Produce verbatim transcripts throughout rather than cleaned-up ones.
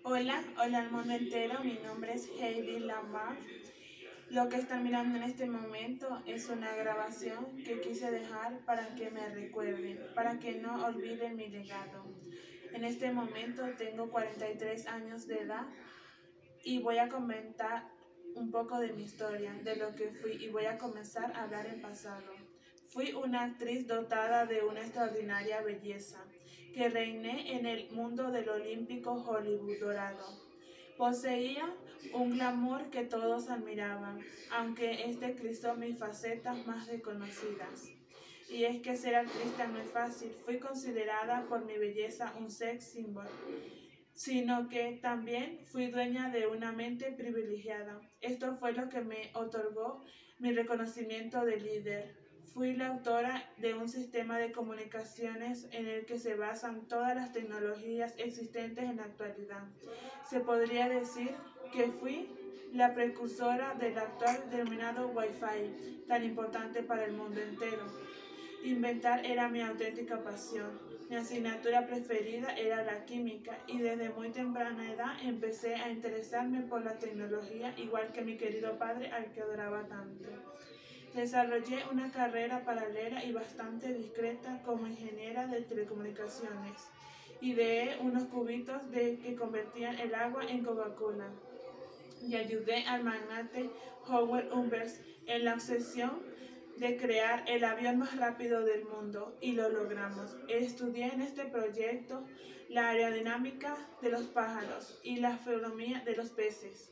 Hola, hola al mundo entero, mi nombre es Heidi Lamar. Lo que están mirando en este momento es una grabación que quise dejar para que me recuerden, para que no olviden mi legado. En este momento tengo cuarenta y tres años de edad y voy a comentar un poco de mi historia, de lo que fui, y voy a comenzar a hablar en pasado. Fui una actriz dotada de una extraordinaria belleza, que reiné en el mundo del olímpico Hollywood dorado. Poseía un glamour que todos admiraban, aunque este cruzó mis facetas más desconocidas. Y es que ser actriz no es fácil. Fui considerada por mi belleza un sex symbol, sino que también fui dueña de una mente privilegiada. Esto fue lo que me otorgó mi reconocimiento de líder. Fui la autora de un sistema de comunicaciones en el que se basan todas las tecnologías existentes en la actualidad. Se podría decir que fui la precursora del actual denominado Wi-Fi, tan importante para el mundo entero. Inventar era mi auténtica pasión. Mi asignatura preferida era la química y desde muy temprana edad empecé a interesarme por la tecnología, igual que mi querido padre al que adoraba tanto. Desarrollé una carrera paralela y bastante discreta como ingeniera de telecomunicaciones. Ideé unos cubitos de que convertían el agua en Coca-Cola y ayudé al magnate Howard Hubbard en la obsesión de crear el avión más rápido del mundo, y lo logramos. Estudié en este proyecto la aerodinámica de los pájaros y la astronomía de los peces,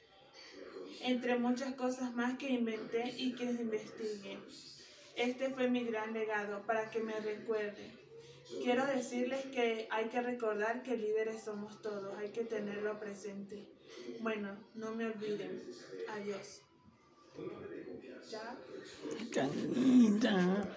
entre muchas cosas más que inventé y que investigué. Este fue mi gran legado para que me recuerden. Quiero decirles que hay que recordar que líderes somos todos, hay que tenerlo presente. Bueno, no me olviden. Adiós. ¿Ya?